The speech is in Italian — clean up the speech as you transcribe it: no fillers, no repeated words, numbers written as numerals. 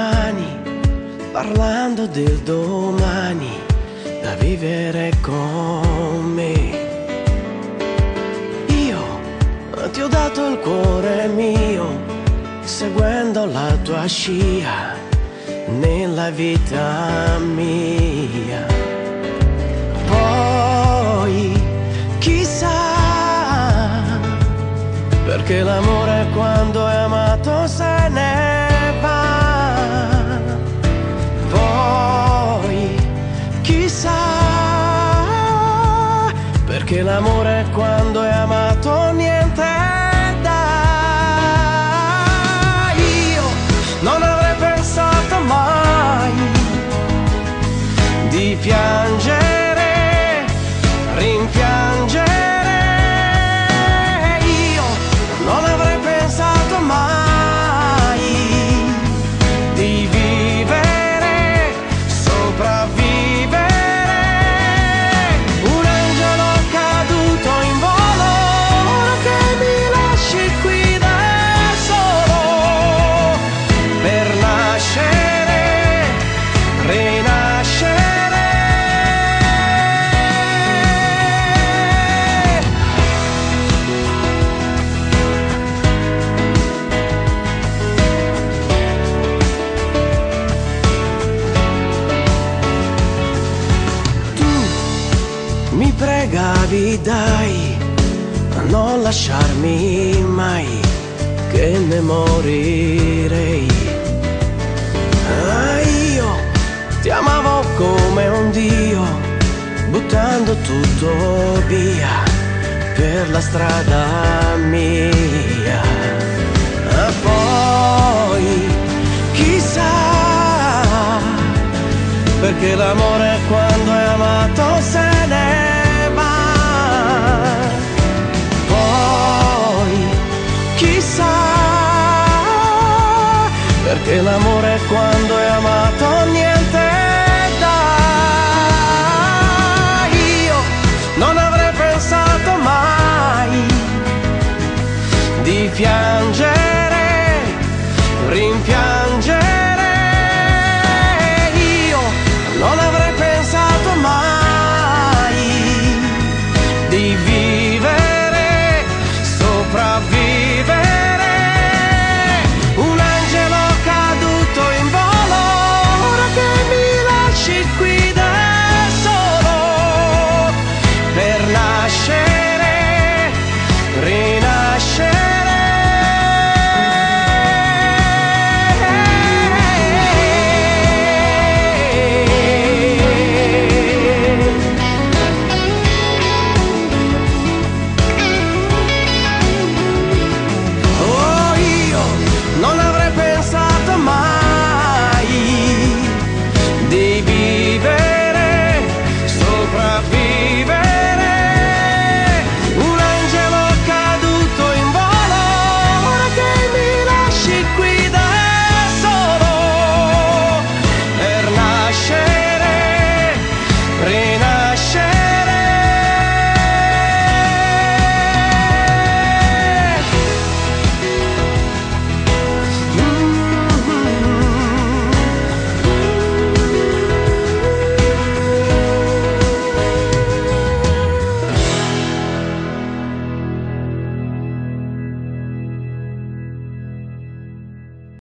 mani, parlando del domani da vivere con me. Io ti ho dato il cuore mio, seguendo la tua scia nella vita mia. Poi chissà, perché l'amore quando è amato se ne va. Poi chissà, perché l'amore quando è amato niente dà. Io non avrei pensato mai di piangere, rimpiangere. Io non avrei pensato mai di vivere, sopravvivere. Un angelo caduto in volo, che mi lasci qui da solo per nascere, rinascere. Mi pregavi dai, a non lasciarmi mai, che ne morirei. Io ti amavo come un dio, buttando tutto via per la strada mia. Poi chissà, perché l'amore quando è amato se ne va. Poi chissà, perché l'amore quando è amato niente